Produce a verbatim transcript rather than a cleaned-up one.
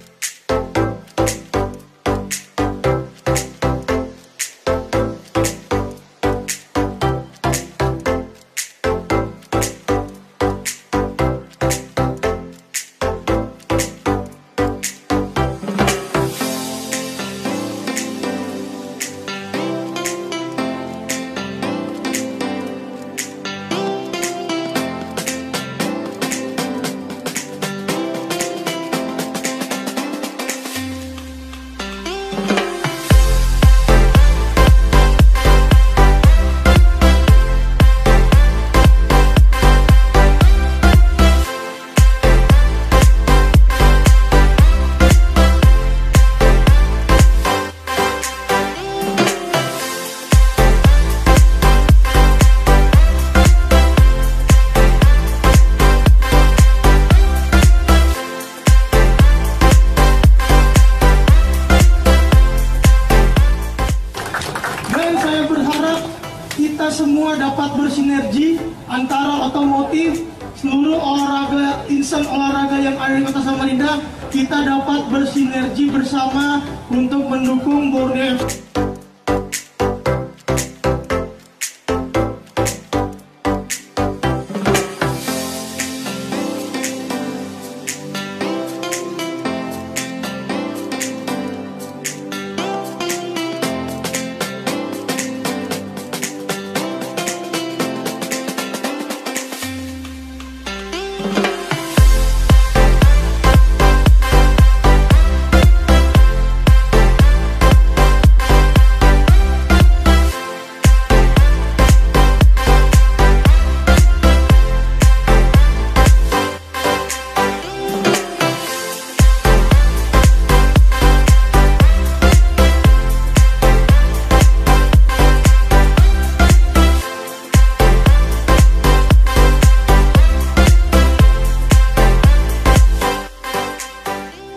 Kita semua dapat bersinergi antara otomotif, seluruh olahraga, insan olahraga yang ada di Kota Samarinda, kita dapat bersinergi bersama untuk mendukung Borneo F C.